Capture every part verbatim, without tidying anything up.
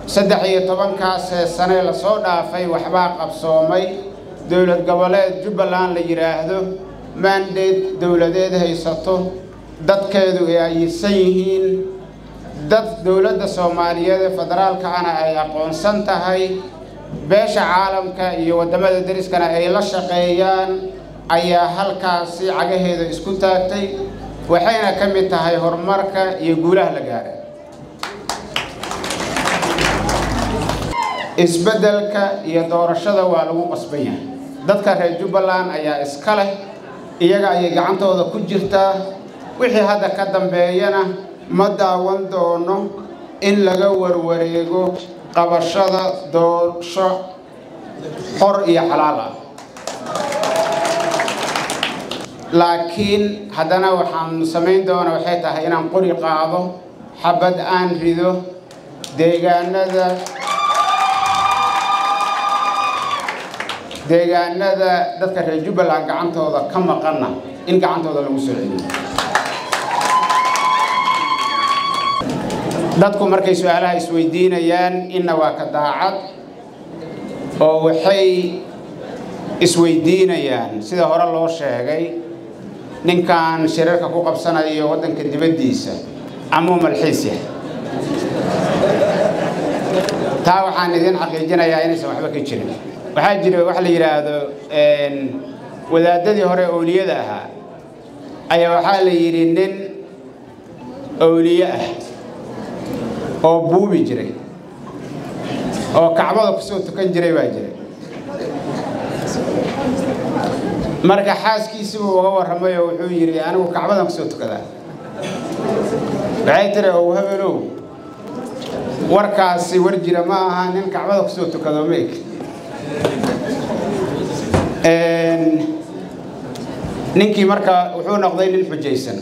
saddex iyo tobankaas sano la soo dhaafay waxbaa qabsoomay dawlad goboleed Jubbaland la yiraahdo mandate dawladeed haysato dadkeedu ay aysan yihiin dad dawladda Soomaaliyeed federaalka ana ay aqoonsan tahay beesha caalamka iyo wadamada dariskana ay la shaqeeyaan ayaa halkaasi cagaheeda isku taagtay waxayna ka mid tahay horumarka iyo guulaha la gaaray isbedelka iyo doorashada waa lagu qasban yahay dadka reer Jubbaland ayaa iska leh iyaga ay gacantooda ku jirtaa wixii hadda ka dambeeyana ma daawan doono in laga warwareego qabashada doorasho xor iyo xalaal ah laakiin haddana waxaan samayn doonaa waxay tahay inaan qori qaado xabad aan rido deegaanada deegaanada dadka reer Jubbaland gacantooda ka maqana in gacantooda lagu soo celiyo dadku markay su'aalaha isweydiinayaan inna waa ka daacad oo waxay isweydiinayaan sida hore loo sheegay ninkan shirarka ku qabsanayo wadanka dibadiisa ama malxiis yahay taa waxaan idin xaqiijinayaa inaysan waxba ka jirin waxaa jira wax la yiraahdo een wadaadadii hore awliyada ahaa ayaa waxaa la yiri nin awliya ah oo buubi jiray oo kacbada ku soo tukan jiray baa jiray marka xaaskiisu uu uga waramay oo wuxuu yiri anigu kacbadan ku soo tukadaa waxay tiri oo habeelow warkaasi war jira ma aha nin kacbada ku soo tukado meek een ninkii marka wuxuu noqday nin xujaysan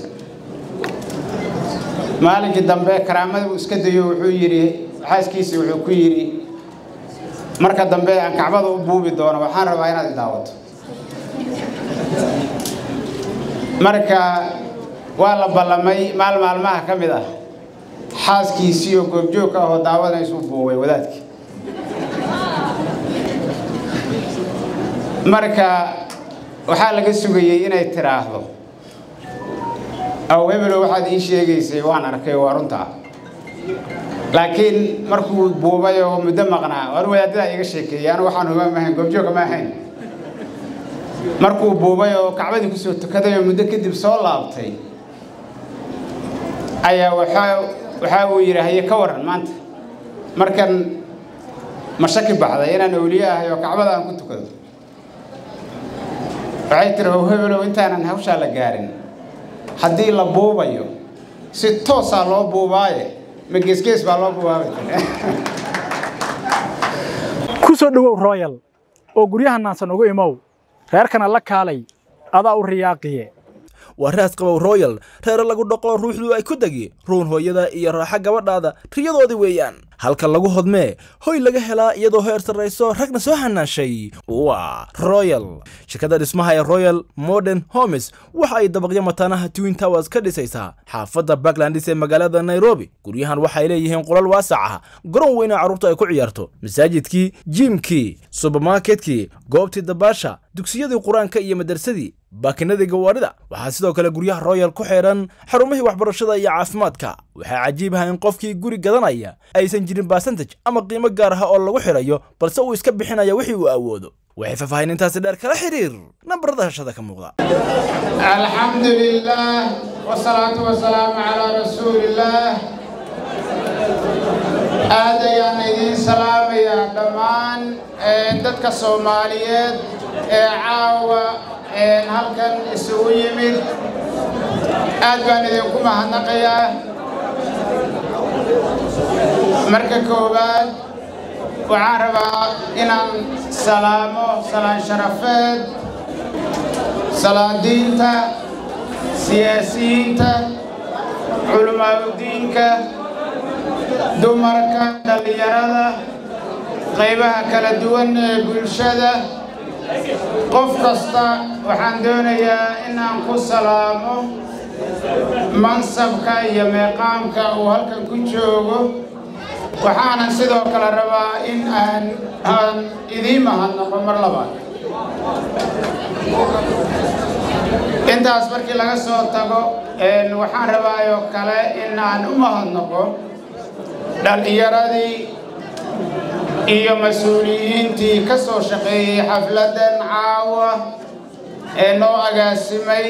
maalintii dambe karaamada uu iska dayo wuxuu yiri xaaskiisu wuxuu ku yiri marka dambe aan kacbada u buubi doono waxaan rabaa inaad daawato marka waa la ballamay maal maalmaha ka mid ah xaaskiisii oo goobjoog ah oo daawadaysu buubay wadaadkii marka waxaa laga sugayay inay tiraahdo aw hebelo waxaad ii sheegaysay waan arkay waa runta laakiin markuu buubay oo muddo maqnaa war wadaadada iga sheekeeyay anigu waxaan hubaa maahan goobjoog ma ahayn markuu buubay oo kacbadii ku soo tukaday oo muddo kadib soo laabtay ayaa waxa waxa uu yiraahday ka waran maanta markan ma shaki baxday inaan awliya ahay oo kacbada aan ku tukado waxay tiri oo hebelo intaanan hawsha la gaarin haddii la buubayo si toos ah loo buubaaye ma geesgees baa loo buubaabay ku soo dhawow royal oo guryaha naansan ugu imow reerkana la kaalay adaa u riyaaqiye waa raas qabow royal reer lagu dhaqo ruuxdu ay ku dagi ruun hooyada iyo raaxa gabadhaada riyadoodii weeyaan halka lagu hodmee hoy laga helaa iyadoo heer sarreyso ragna soo hanaashay waa royal shirkadda dhismaha ee royal modern homes waxa ay dabaqyo mataanaha twin towers ka dhisaysaa xaafadda Parklands ee magaalada Nairobi guryahan waxay leeyihiin qolal waasac ah garoon weyn oo carruurtu ay ku ciyaarto masaajidkii jimkii supermarketkii goobtii dabaasha dugsiyadii quraanka iyo madarsadii baakinadii gawaarida waxaa sidoo kale guryaha royal ku xeeran xarumihii waxbarashada iyo caafimaadka waxaa cajiib ah in qofkii guri gadanaya aysan jirin percentage ama qiimo gaar ah oo lagu xirayo balse uu iska bixinayo wixii uu awoodo waxay faahfaahintaasi dheer kala xiriir nambarada hashada ka muuqda alxamdulillah wasalaatu wasalaamu calaa rasuulillah aad ayaan idin salaamayaa dhammaan dadka Soomaaliyeed ee caawa halkan isugu yimid aad baan idinku mahadnaqayaa marka koowaad waxaan rabaa inaan salaamo salaan sharafeed salaadiinta siyaasiyiinta culimaadudiinka dumarka dhalinyarada qaybaha kala duwan ee bulshada qof kasta waxaan doonayaa inaan ku salaamo mansabka iyo meeqaamka uu halkan ku joogo waxaan sidoo kale rabaa in aan aan idin mahadnaqo mar labaad intaas markii laga soo tago een waxaan rabaa kale in aan u mahadnaqo dhalinyaradii iyo mas'uuliyiintii ka soo shaqeeyay xafladan caawa ee noo agaasimay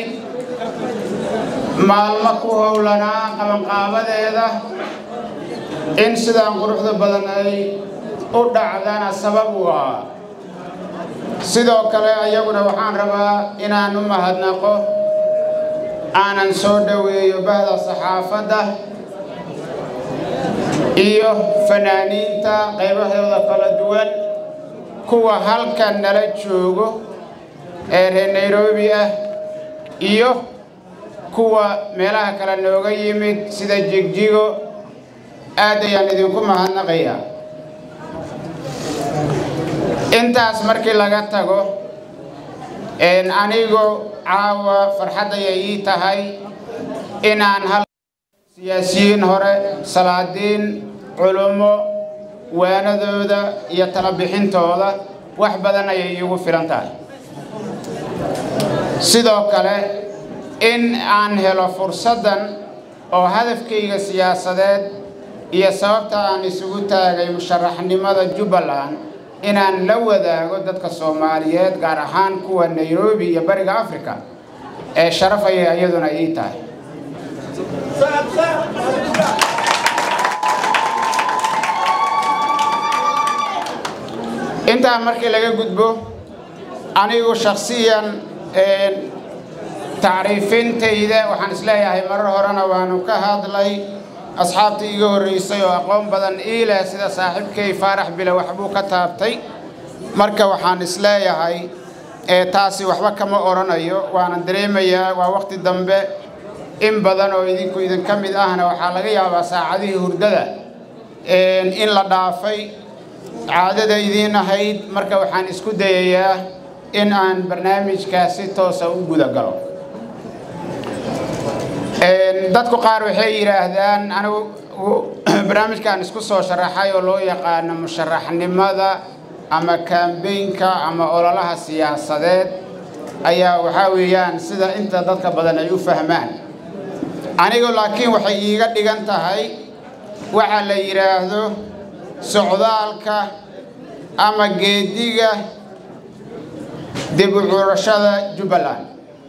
maalmo ku howlanaa qabanqaabadeeda in sidaan quruxda badan ay u dhacdana sabab waa sidoo kale ayaguna waxaan rabaa inaan u mahadnaqo aanan soo dhaweeyo bahda saxaafadda iyo fanaaniinta qaybahooda kala duwan kuwa halkan nala joogo ee reer Nairobi ah iyo kuwa meelaha kala nooga yimid sida Jigjigo aad ayaan idinku mahadnaqayaa intaas markii laga tago een anigu caawa farxad ayay ii tahay inaan hal siyaasiyiin hore salaadiin culumo waanadooda iyo tala bixintooda wax badan ayay iigu filan tahay sidoo kale in aan helo fursadan oo hadafkayga siyaasadeed iyo sababta aan isugu taagay musharaxnimada Jubbaland inaan la wadaago dadka Soomaaliyeed gaar ahaan kuwa Nairobi iyo bariga Afrika ee sharaf ay ayaduna ii tahay inta markii laga gudbo anigu shakhsiyan ee taariifintayda waxaan isleeyahay marar horena waanu ka hadlay asxaabtii iga horeysay oo aqoon badan ila sida saaxiibkay Faarax Bila waxbuu ka taabtay marka waxaan isleeyahay ee taasi waxba kama oranayo waana dareemayaa waa waqti dambe in badan oo idinku idin kamid ahna waxa laga yaabaa saacadii hurdada ee in la dhaafay caadada idin ahayd marka waxaan isku dayayaa in aan barnaamijkaasi toos ah u guda galo een dadku qaar waxay yiraahdaan anigu barnaamijkan isku soo sharaxay oo loo yaqaan musharaxnimada ama campaignka ama ololaha siyaasadeed ayaa waxa weeyaan sida inta dadka badan ay u fahmaan anigu laakiin waxay iiga dhigan tahay waxa la yiraahdo socdaalka ama geediga dib u curashada Jubbaland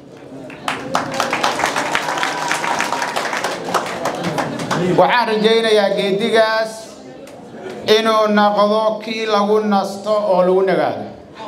waxaan rajaynayaa geedigaas inuu noqdo kii lagu nasto oo lagu nagaado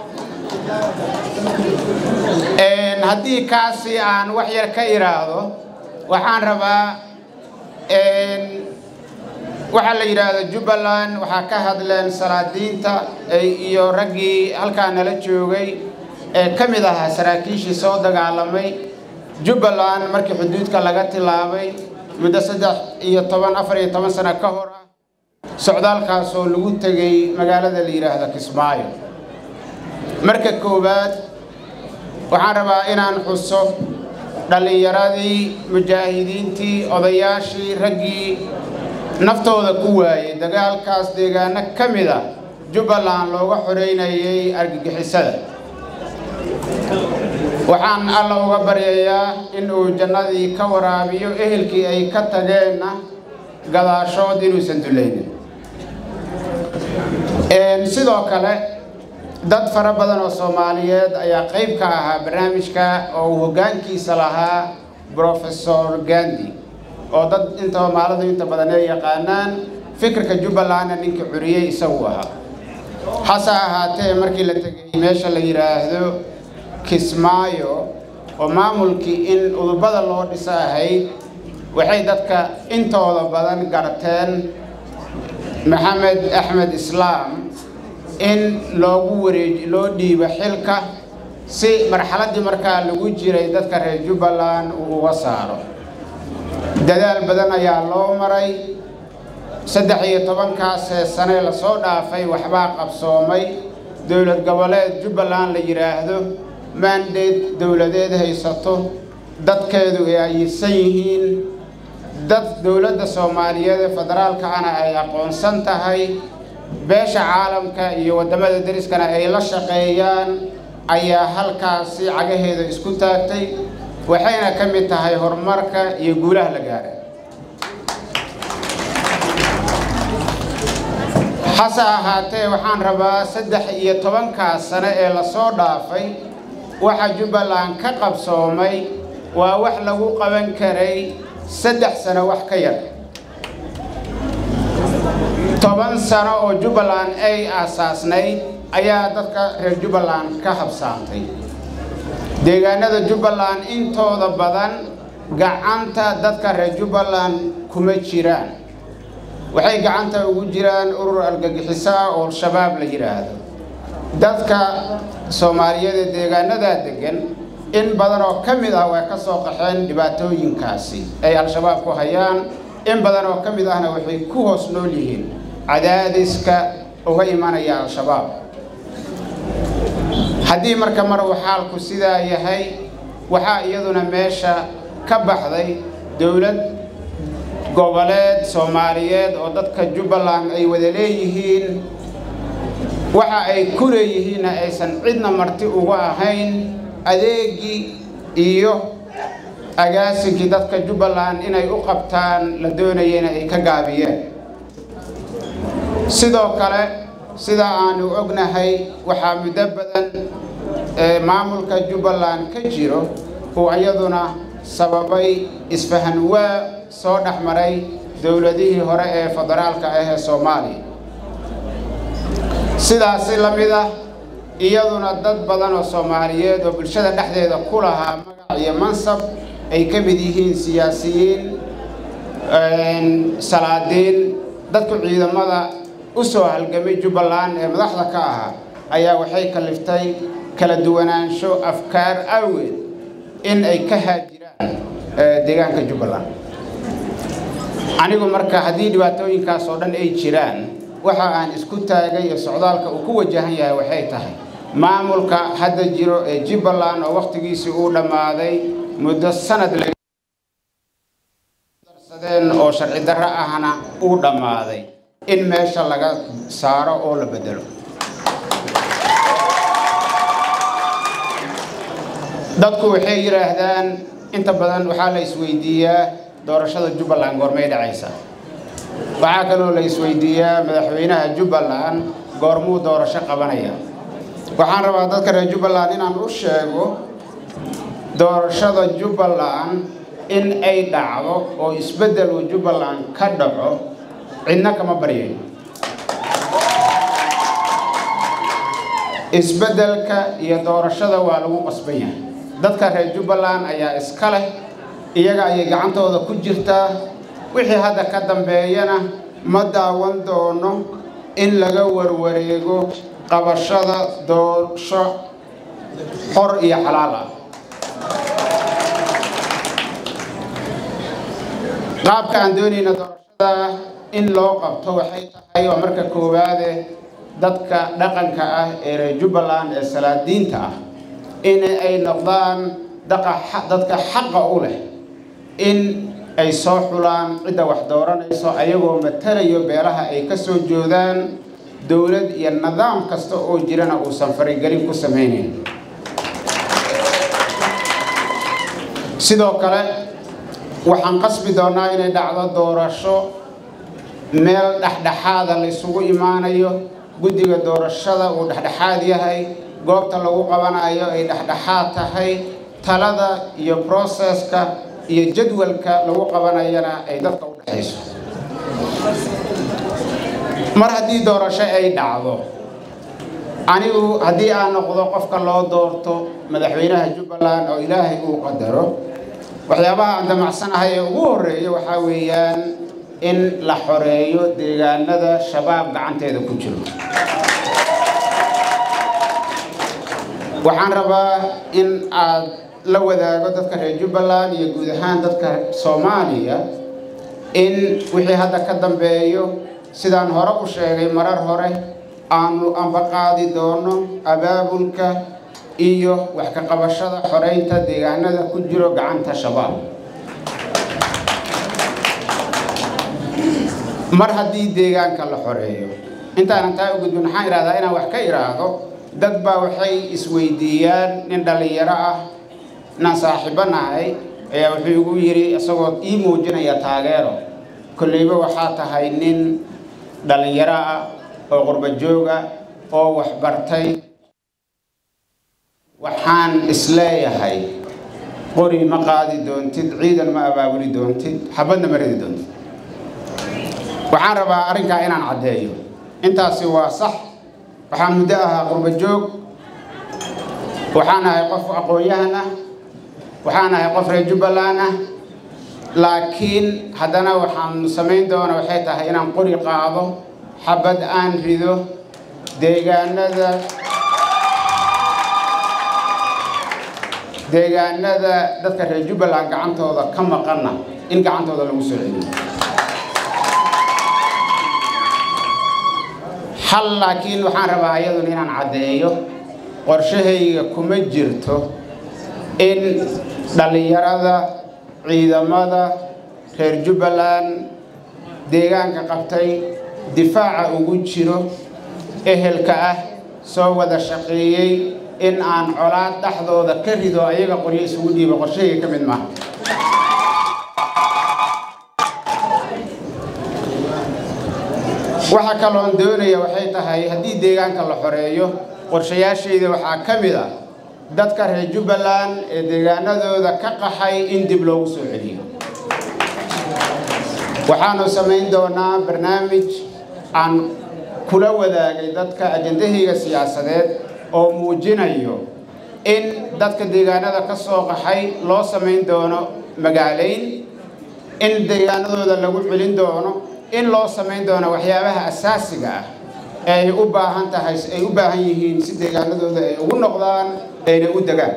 een haddii kaasi aan wax yar ka iraahdo waxaan rabaa een waxa la yiraahdo Jubbaland waxa ka hadleen salaadiinta iyo raggii halkaan nala joogay ee kamid ah saraakiishii soo dagaalamay Jubbaland markii xuduudka laga tilaabay muddo saddex iyo toban afar iyo toban sano ka hor ah socdaalkaas oo lagu tagay magaalada la yiraahdo Kismaayo marka koobaad waxaan rabaa inaan xuso dhalinyaradii mujaahidiintii odayaashii raggii naftooda ku waayay dagaalkaas deegaano kamid ah Jubbaland looga xoreynayay argagixisada waxaan alla uga baryayaa in uu jannadii ka waraabiyo ehelkii ay ka tageenna gadaashood inuusan dulaynin een sidoo kale dad fara badan oo Soomaaliyeed ayaa qayb ka ahaa barnaamijka oo hoggaankiisa lahaa Professor Gandhi oo dad inta maaladu inta badan ay yaqaanaan fikirka Jubbaland ninka curiyay isagu ahaa hasa ahaatee markii la tagay meesha la yiraahdo Kismaayo oo maamulkii in udubada loo dhisahay waxay dadka intooda badan garteen Maxamed Axmed Islaam in loogu wareej loo dhiibo xilka si marxaladii markaa lagu jiray dadka reer Jubbaland uu uga saaro dadaal badan ayaa loo maray saddex iyo toban kaas sano la soo dhaafay waxba qabsoomay dawlad goboleed Jubbaland la yiraahdo mandate dawladeed haysato dadkeedu ay aysan yihiin dad dowladda Soomaaliyeed ee federaalka ana ay aqoonsan tahay beesha caalamka iyo wadamada dariskana ay la shaqeeyaan ayaa halkaasi cagaheeda isku taagtay waxayna ka mid tahay horumarka iyo guulaha la gaaray hase ahaatee waxaan rabaa saddex iyo tobanka sano ee la soo dhaafay waxa Jubbaland ka qabsoomay waa wax lagu qaban karay saddex sano wax ka yar toban sano oo Jubbaland ay aasaasnayd ayaa dadka reer Jubbaland ka habsaantay deegaanada Jubbaland intooda badan gacanta dadka reer Jubbaland kuma jiraan waxay gacanta ugu jiraan urur argagixiso oo shabaab la yiraahdo dadka Soomaaliyeed ee deegaanada degan in badan oo kamid ah way ka soo qaxeen dhibaatooyinkaasi ay al-shabaab ku hayaan in badan oo kamid ahna waxay ku hoos nool yihiin cadaadiska uga imanaya al-shabaab haddii marka mar uu xaalku sidaa yahay waxa iyaduna meesha ka baxday dawlad goboleed Soomaaliyeed oo dadka Jubbaland ay wada leeyihiin waxa ay ku leeyihiin aysan cidna marti uga ahayn adeegi iyo agaasinkii dadka Jubbaland inay u qabtaan la doonayeen ay ka gaabiyeen sidoo kale sida aanu ognahay waxa muddo badan ee maamulka Jubbaland ka jiro oo iyaduna sababay isfahan waa soo dhaxmaray dawladihii hore ee federaalka ah ee Soomaaliya sidaas la mid ah iyaduna dad badan oo Soomaaliyeed oo bulshada dhexdeeda ku lahaa magac iyo mansab ay ka mid yihiin siyaasiyiin een salaadiin dadku ciidamada u soo halgamay Jubbaland ee madaxda ka ah ayaa waxay kaliftay kala duwanaansho afkaar awgeed in ay ka haajiraan deegaanka Jubbaland anigu marka haddii dhibaatooyinkaas oo dhan ay jiraan waxa aan isku taagay socdaalka uu ku wajahan yahay waxay tahay maamulka hadda jiro ee Jubbaland oo waqtigiisii uu dhamaaday muddo sanad la darsadeen oo sharci darro ahna uu dhamaaday in meesha laga saaro oo la bedelo dadku waxay yiraahdaan inta badan waxa la isweydiiyaa doorashada Jubbaland goormay dhacaysaa waxa kaloo la isweydiiyaa madaxweynaha Jubbaland goormuu doorasho qabanaya waxaan rabaa dadka reer Jubbaland inaan u sheego doorashada Jubbaland in ay dhacdo oo isbedel uu Jubbaland ka dhaco cidna kama baryayn isbedelka iyo doorashada waa lagu qasban yahay dadka reer Jubbaland ayaa iska leh iyaga ay gacantooda ku jirtaa wixii hadda ka dambeeyana ma daawan doono in laga warwareego qabashada doorasho xor iyo xalaal ah qaabka aan doonayna doorashada in loo qabto waxay tahay oo marka koowaad dadka dhaqanka ah ee reer Jubbaland ee salaadiinta ah in ay noqdaan dadka xaqa u leh in ay soo xulaan cid wax dooranayso ayagoo matalayo beelaha ay ka soo joodaan dawlad iyo nidaam kasta oo jirana uu sanfarigelin ku sameeyeen sidoo kale waxaan qasbi doonaa inay dhacdo doorasho meel dhaxdhaxaad la isugu imaanayo guddiga doorashada uu dhaxdhaxaad yahay goobta lagu qabanayo ay dhaxdhaxaad tahay talada iyo processka iyo jadwalka lagu qabanayana ay dadka u dhaxayso mar haddii doorasho ay dhacdo anigu haddii aan noqdo qofka loo doorto madaxweynaha Jubbaland oo Ilaahay uu qadaro waxyaabaha aan damacsanahay ee ugu horeeyo waxa weeyaan in la xoreeyo deegaanada shabaab gacanteeda ku jiro waxaan rabaa in aad la wadaago dadka reer Jubbaland iyo guud ahaan dadka Soomaaliya in wixii hadda ka dambeeyo sidaan hore u sheegay marar hore aanu ambaqaadi doono abaabulka iyo wax ka qabashada xoreynta deegaanada ku jiro gacanta shabaab mar haddii deegaanka la xoreeyo intaanan taa u gudbin waxaan idhahdaa inaan wax ka idhaahdo dad baa waxay isweydiiyaan nin dhallinyaro ah inaan saaxiibo nahay ayaa wuxuu igu yidhi isagoo ii muujinaya taageero kolleyba waxaa tahay nin dhallinyaro ah oo qurba jooga oo wax bartay waxaan isleeyahay qori ma qaadi doontid ciidan ma abaabuli doontid xabadna ma ridi doontid waxaan rabaa arrinkaa inaan caddeeyo intaasi waa sax waxaan muddo ahaa qurba joog waxaan ahay qof aqoon-yahan ah waxaan ahay qof reer Jubbaland ah laakiin haddana waxaan samayn doona waxay tahay inaan qori qaado xabad aan rido deegaanada deegaanada dadka reer Jubbaland gacantooda ka maqana in gacantooda lagu soo celiyo hal laakiin waxaan rabaa iyaduna inaan caddeeyo qorshahayga kuma jirto in dhalinyarada ciidamada reer Jubbaland deegaanka qabtay difaaca ugu jiro ehelka ah soo wada shaqeeyay in aan colaad dhaxdooda ka rido ayaga qoryo isugu dhiibo qorshahayga ka mid maaha waxa kaloon doonaya waxay tahay haddii deegaanka la xoreeyo qorshayaashayda waxaa ka mid ah dadka reer Jubbaland ee deegaanadooda ka qaxay in dib loogu soo celiyo waxaanu samayn doonaa barnaamij aan kula wadaagay dadka ajandahayga siyaasadeed oo muujinayo in dadka deegaanada ka soo qaxay loo samayn doono magaaleyn in deegaanadooda lagu celin doono in loo samayn doono waxyaabaha asaasiga ah ay u baahan tahay ay u baahan yihiin si deegaanadooda ay ugu noqdaan ayna u degaan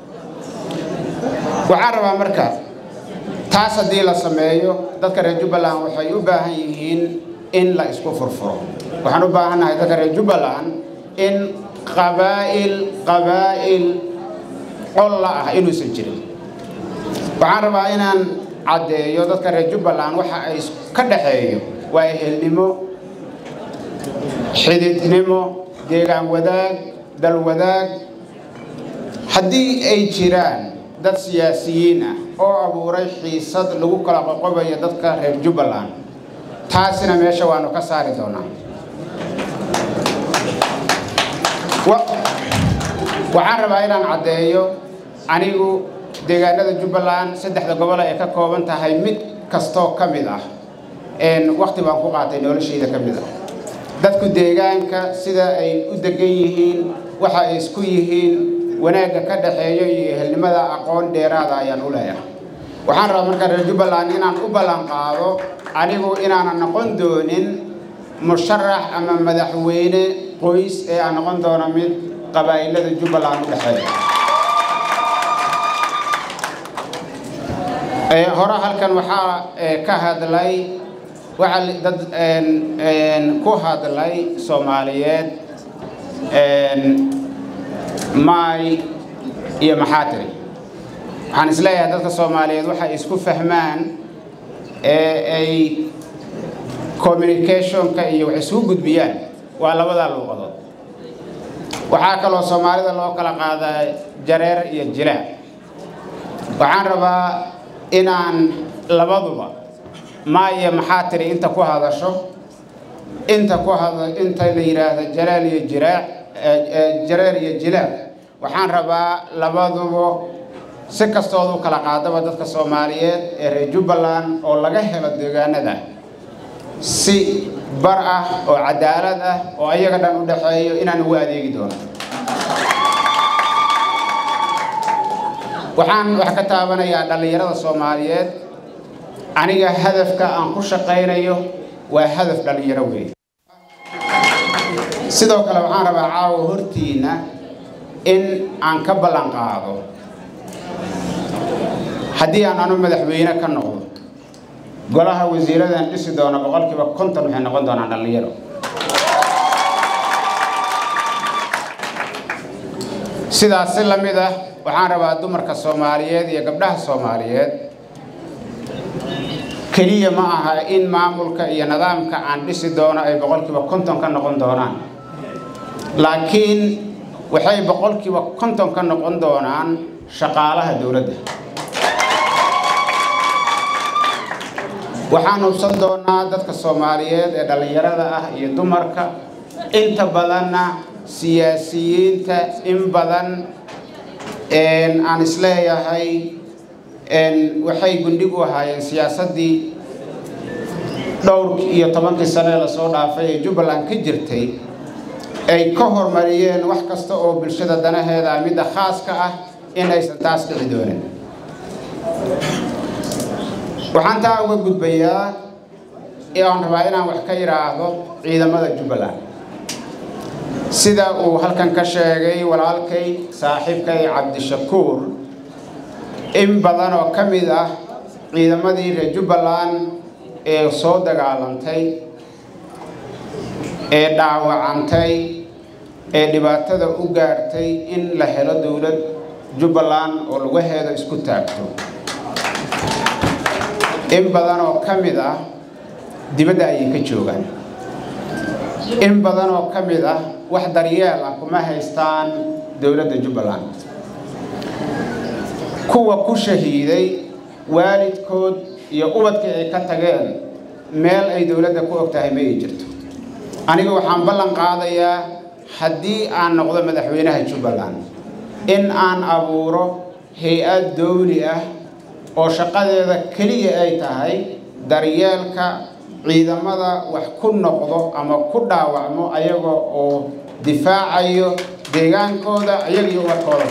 waxaan rabaa marka taas haddii la sameeyo dadka reer Jubbaland waxay u baahan yihiin in la isku furfuro waxaan u baahanahay dadka reer Jubbaland in qabaa'il qabaa'il qolla ah inuusan jirin waxaan rabaa inaan caddeeyo dadka reer Jubbaland waxa ay ka dhaxeeyo waa ehelnimo xididnimo deegaan wadaag dal wadaag haddii ay jiraan dad siyaasiyiin ah oo abuuray xiisad lagu kala qoqobayo dadka reer Jubbaland taasina meesha waanu ka saari doonaa waxaan rabaa inaan caddeeyo anigu deegaanada Jubbaland saddexda gobol ay ka kooban tahay mid kastoo ka mid ah een waqti baan ku qaatay noloshayda ka mid ah dadku deegaanka sida ay u degan yihiin waxa ay isku yihiin wanaagga ka dhaxeeyo iyo ehelnimada aqoon dheeraad ah ayaan u leeyahay waxaan rabaa marka reer Jubbaland inaan u ballan qaado anigu inaan noqon doonin musharax ama madaxweyne qoys ee aan noqon doono mid qabaa'ilada Jubbaland u dhaxeeya ee hore halkan waxaa ka hadlay waxa dad een ku hadlay Soomaaliyeed een maay iyo maxaatiri waxaan isleeyahay dadka Soomaaliyeed waxa isku fahmaan ee ay communication-ka iyo wax isku gudbiyaan waa labada luqadood waxaa kaloo Soomaalida loo kala qaadaa jareer iyo jilaa waxaan rabaa inaan labaduba maaya maxaatiri inta ku hadasho inta ku hada inta la yiraahdo jalaal iyo jiraa jareer iyo jilaa waxaan rabaa labaduba si kastoo u kala qaadaba dadka Soomaaliyeed ee reer Jubbaland oo laga helo deegaanada si bar ah oo cadaalad ah oo ayaga dhan u dhaxeeyo inaan ugu adeegi doono waxaan wax ka taabanayaa dhalinyarada Soomaaliyeed aniga hadafka aan ku shaqeynayo waa hadaf dhalinyaro weey sidoo kale waxaan rabaa caawa hortiina in aan ka ballan qaado haddii aan anu madaxweyne ka noqdo golaha wasiiradan dhisi doona boqolkiiba konton waxay noqon doonaan dhalinyaro sidaas si lamid ah waxaan rabaa dumarka Soomaaliyeed iyo gabdhaha Soomaaliyeed keliya ma aha in maamulka iyo nidaamka aan dhisi doono ay boqolkiiba konton ka noqon doonaan laakiin waxay boqolkiiba konton ka noqon doonaan shaqaalaha dawladda waxaan hubsan doonaa dadka Soomaaliyeed ee dhalinyarada ah iyo dumarka inta badanna siyaasiyiinta in badan een aan isleeyahay een waxay gundhig u ahaayeen siyaasadii dhowr iyo toban sano la soo dhaafay ee Jubbaland ka jirtay ay ka hormariyeen wax kasta oo bulshada danaheeda mid khaaska ah in ay taas dhici doonaan waxaan taa uga gudbayaa ee aan rabaa inaan wax ka yiraahdo ciidamada Jubbaland sida uu halkan ka sheegay walaalkay saaxiibkay Cabdishakuur in badan oo kamid ah ciidamadii reer Jubbaland ee soo dagaalantay ee dhaawacantay ee dhibaatada u gaartay in la helo dawlad Jubbaland oo lagu heedo isku taagto in badan oo kamid ah dibadda ay ka joogaan in badan oo kamid ah wax daryeel ah kuma haystaan dawladda Jubbaland kuwa ku shahiiday waalidkood iyo ubadkii ay ka tageen meel ay dawladda ku ogtahay ma jirto aniga waxaan ballan qaadayaa haddii aan noqdo madaxweynaha Jubbaland in aan abuuro hay'ad dawli ah oo shaqadeeda kaliya ay tahay daryeelka ciidamada wax ku noqdo ama ku dhaawacmo ayaga oo difaacayo deegaankooda ayaga iyo wadkooda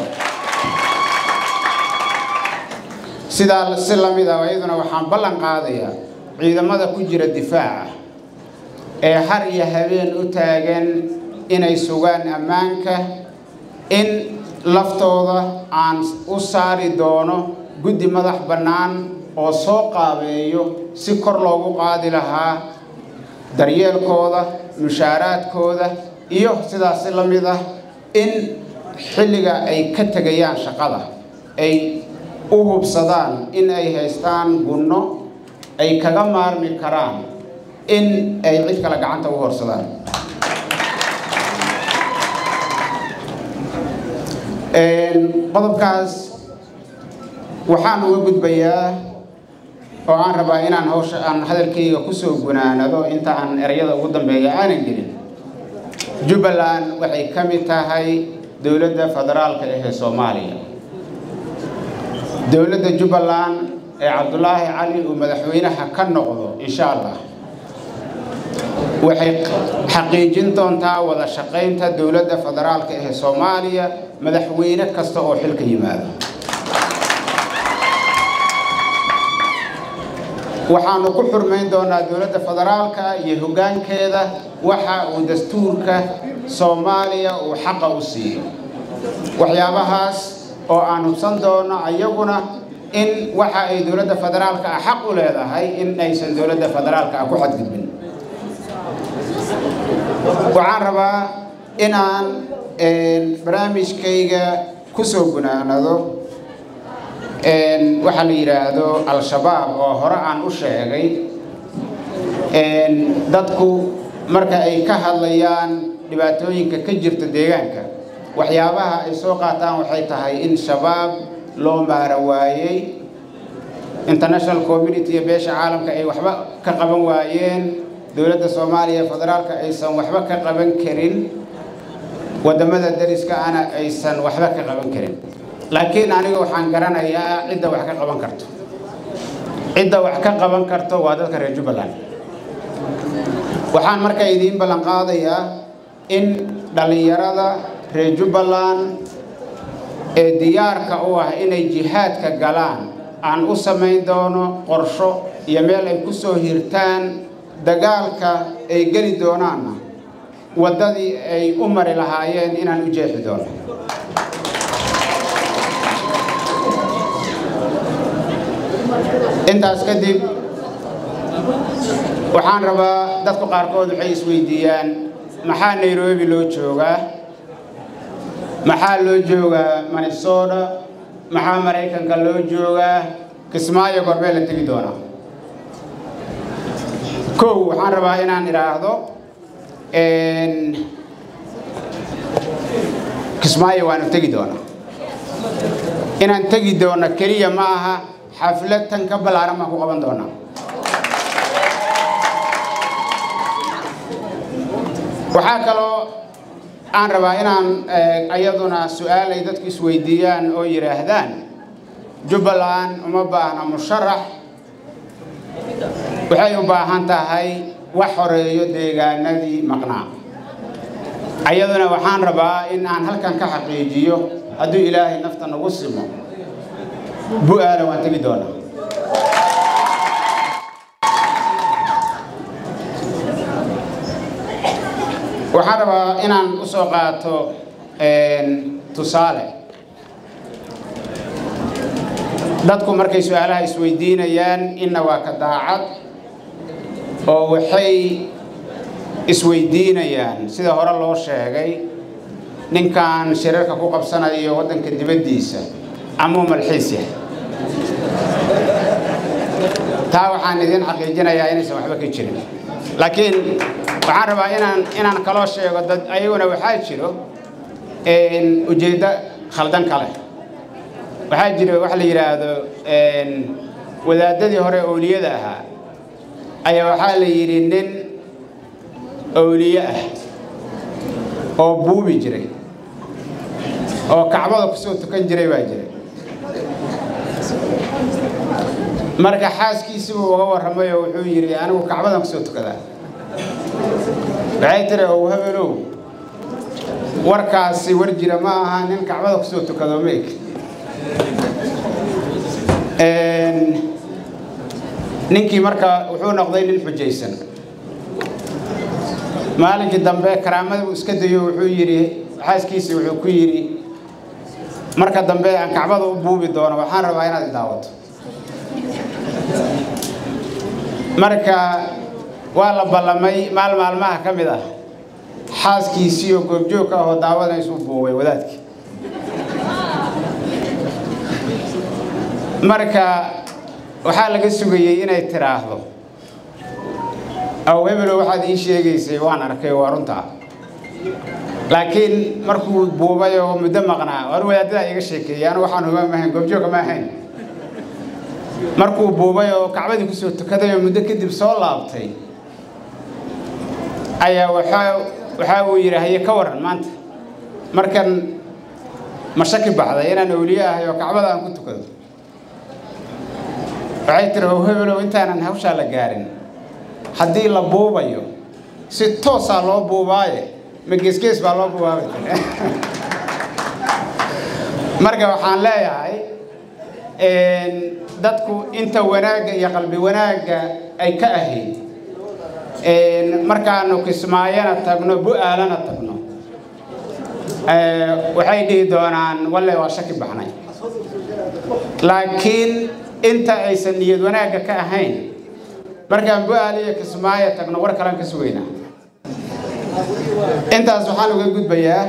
sida si lamid ah ayaduna waxaan ballan qaadayaa ciidamada ku jira difaaca ee har iyo habeen u taagan inay sugaan ammaanka in laftooda aan u saari doono guddi madax bannaan oo soo qaabeeyo si kor loogu qaadi lahaa daryeelkooda mushaaraadkooda iyo sidaas la mid ah in xilliga ay ka tagayaan shaqada ay u hubsadaan in ay haystaan gunno ay kaga maarmi karaan in ay cid kale gacanta u horsadaan een qodobkaas waxaan uga gudbayaa oo aan rabaa inaan hawsha aan hadalkayga ku soo gunaanado inta aan erayada ugu dambeeya aanan gelin Jubbaland waxay ka mid tahay dawladda federaalka ee Soomaaliya dawladda Jubbaland ee Cabdullaahi Cali uu madaxweynaha ka noqdo insha Allah waxay xaqiijin doontaa wada shaqaynta dawladda federaalka ee Soomaaliya madaxweyne kasta oo xilka yimaado waxaanu ku xurmeyn doonaa dawladda federaalka iyo hoggaankeeda waxa uu dastuurka Soomaaliya uu xaq u siiyo waxyaabahaas oo aan hubsan doono ayaguna in waxa ay dawladda federaalka xaq u leedahay in aysan dawladda federaalka ku xadgudbin waxaan rabaa inaan barnaamijkayga ku soo gunaanado een waxa la yiraahdo al-shabaab oo hore aan u sheegay een dadku marka ay ka hadlayaan dhibaatooyinka ka jirta deegaanka waxyaabaha ay soo qaataan waxay tahay in shabaab loo maara waayay international community beesha caalamka ay waxba ka qaban waayeen dawladda Soomaaliya federaalka aysan waxba ka qaban karin wadamada dariska ana aysan waxba ka qaban karin laakiin aniga waxaan garanayaa cidda wax ka qaban karto cidda wax ka qaban karto waa dadka reer Jubbaland waxaan markaa idin ballan qaadayaa in dhalinyarada reer Jubbaland ee diyaarka u ah inay jihaadka galaan aan u sameyn doono qorsho iyo meel ay ku soo hirtaan dagaalka ay gali doonaan wadadii ay u mari lahaayeen inaan u jeexi doono intaas kadib waxaan rabaa dadku qaarkood waxay isweydiiyaan maxaa Nairobi loo joogaa maxaa loo joogaa Minnesota maxaa Mareykanka loo joogaa Kismaayo gorbee la tagi doonaa كو وحان ربا إنان إراهدو إن كسماية وأنا تجي دونا إنان تجي دونا كريه معها حفلة تنقبل عرما قبان دونا وحاكلو aan rabaa inaan ayaduna su'aal ay dadku isweydiiyaan oo yiraahdaan Jubbaland uma baahna musharax waxay u baahan tahay wax horeeyo deegaanadii maqnaa ayaduna waxaan rabaa in aan halkan ka xaqiijiyo hadduu Ilaahay nafta nagu simo bu'aala waan tagi doonaa waxaan rabaa inaan u soo qaato tusaale dadku markay su'aalaha isweydiinayaan inna waa ka daacad oo waxay isweydiinayaan sida hore loo sheegay ninkan shirarka ku qabsanayo waddanka dibaddiisa ama malxiis yahay taa waxaan idin xaqiijinayaa inaysan waxba ka jirin laakiin waxaan rabaa inaan inaan kaloo sheego dad ayaguna waxaa jiro een ujeedda khaldan kale waxaa jiro wax la yiraahdo een wadaadadii hore awliyada ahaa ayaa waxaa la yiri nin awliye ah oo buubi jiray oo kacbada ku soo tukan jiray baa jiray marka xaaskiisu uga warramay oo wuxuu yiri anigu kacbadan ku soo tukadaa بعيد له وهبلو وركاسي ورجل معها نين كعبة كسوت كذوميك نينكي مركا وحنا قضين الحجيسن مالك الدنبه كرامة وسكديو وحيري حاس كيسي وحكيري مركا الدنبه عن كعبة وبوبي دونا وحنا ربعنا الدعوة مركا waa balamay maal maalmaha kamid ah xaaskiisii oo goobjoog ah oo daawadanaysu buubay wadaadkii marka waxa laga sugayay inay tiraahdo aw hebelo waxaad ii sheegaysay waan arkay waa runta laakiin markuu buubay oo muddo maqnaa war wadaadada iga sheekeeyaan waxaan hubaa maahan goobjoog ma ahayn markuu buubay oo kacbadii ku soo tukaday oo muddo kadib soo laabtay ayaa waxa waxa uu yiraahday ka waran maanta markan mashaki baxday inaan awliye ah oo kacbada aan ku tukado waxay tiri hebelo intaanan hawsha la gaarin haddii la buubayo si toos ah loo buubaaye ma geesgees baa loo buubaabay marka waxaan leeyahay een dadku inta wanaaga iyo qalbi wanaaga ay ka ahayd een markaanu kismaayana tagno bu'aalana tagno ee waxay dhigi doonaan wallahi waa shaki baxnay laakiin inta aysan niyad wanaaga ka ahayn markaan bu'aaliya kismaaya tagno war kale ka sugayna intaas waxaan uga gudbayaa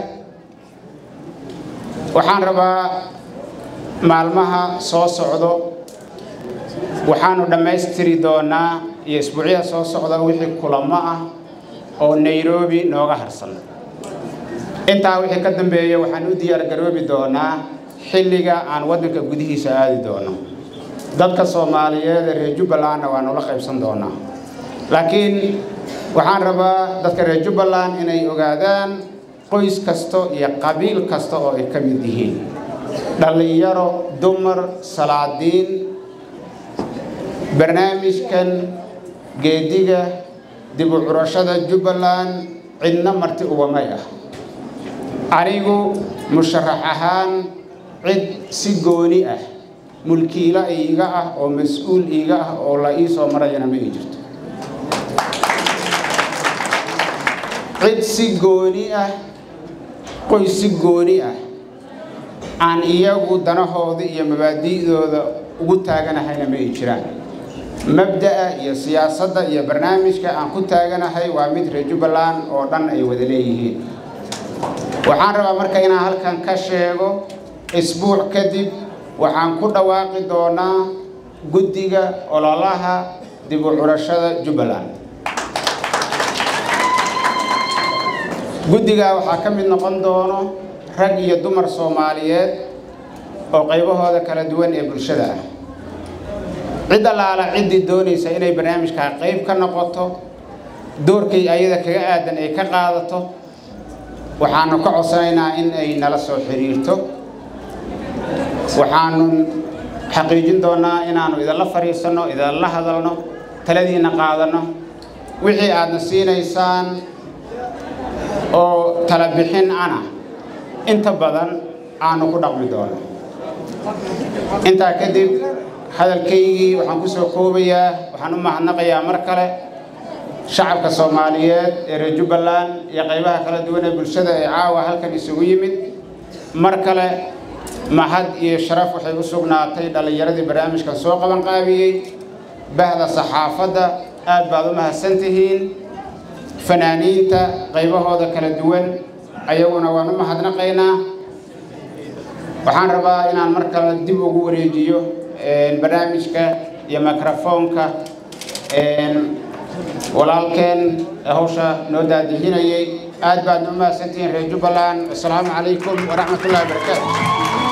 waxaan rabaa maalmaha soo socdo waxaanu dhamaystiri doonaa iyo isbuuciya soo socda wixii kulamo ah oo Nairobi nooga harsan inta wixii ka dambeeyay waxaan u diyaar garoobi doonaa xilliga aan wadanka gudihiisa aadi doono dadka Soomaaliyeed ee Jubbaland waa noo la qaybsan doonaa laakiin waxaan rabaa dadka reer Jubbaland inay ogaadaan qoys kasto iyo qabiil kasto oo ay ka mid yihiin dhalinyaro dumar salaadiin barnaamijkan geediga dib u curashada Jubbaland cidna marti uga may ah anigu musharax ahaan cid si gooni ah mulkiila iiga ah oo mas'uul iiga ah oo la ii soo marayna ma jirto cid si gooni ah qoys si gooni ah aan iyagu danahooda iyo mabaadi'dooda ugu taaganahayna ma jiraan mabda'a iyo siyaasadda iyo barnaamijka aan ku taaganahay waa mid reer Jubbaland oo dhan ay wada leeyihiin waxaan rabaa marka inaan halkan ka sheego isbuuc kadib waxaan ku dhawaaqi doonaa guddiga ololaha dib u curashada Jubbaland guddiga waxaa ka mid noqon doono rag iyo dumar Soomaaliyeed oo qaybahooda kala duwan ee bulshada ah cid allaala cidii doonaysa inay barnaamijka qayb ka noqoto doorkay ayada kaga aadan ay ka qaadato waxaanu ka codsanaynaa in ay nala soo xiriirto waxaanu xaqiijin doonaa inaanu idinla fariisano idinla hadalno taladiina qaadano wixii aadna siinaysaan oo tala bixin ana inta badan aanu ku dhaqmi doono intaa kadib hadalkaygii waxaan ku soo koobayaa waxaan u mahadnaqayaa mar kale shacabka Soomaaliyeed ee reer Jubbaland iyo qaybaha kala duwan ee bulshada ee caawa halkan isugu yimid mar kale mahad iyo sharaf waxay u sugnaatay dhalinyaradii barnaamijka soo qaban qaabiyay bahda saxaafadda aad baad u mahadsantihiin fanaaniinta qaybahooda kala duwan ayaguna waan u mahadnaqaynaa waxaan rabaa inaan mar kale dib ugu wareejiyo barnaamijka iyo mikrofoonka walaalkeen hawsha noo daadihinayay aad baad u mahadsantihiin reer Jubbaland assalaamu calaykum wa rahmatullahi wa barakaatuh